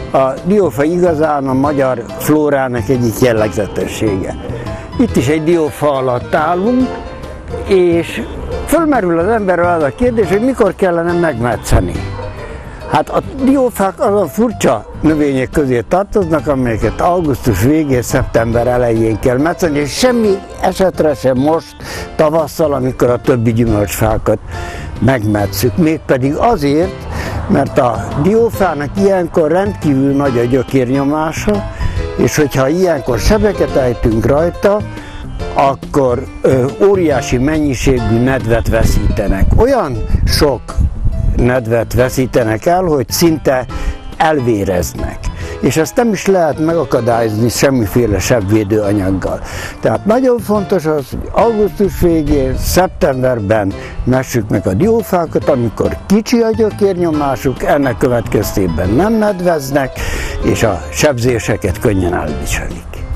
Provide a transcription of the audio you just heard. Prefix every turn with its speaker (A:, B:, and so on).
A: A diófa igazán a magyar flórának egyik jellegzetessége. Itt is egy diófa alatt állunk, és fölmerül az emberrel az a kérdés, hogy mikor kellene megmetszeni. Hát a diófák azon furcsa növények közé tartoznak, amelyeket augusztus végén, szeptember elején kell metszeni, és semmi esetre sem most tavasszal, amikor a többi gyümölcsfákat megmetszük. Mégpedig azért, mert a diófának ilyenkor rendkívül nagy a gyökérnyomása, és hogyha ilyenkor sebeket ejtünk rajta, akkor óriási mennyiségű nedvet veszítenek. Olyan sok nedvet veszítenek el, hogy szinte elvéreznek. És ezt nem is lehet megakadályozni semmiféle sebvédő anyaggal. Tehát nagyon fontos az, hogy augusztus végén, szeptemberben messük meg a diófákat, amikor kicsi a gyökérnyomásuk, ennek következtében nem nedveznek, és a sebzéseket könnyen elviselik.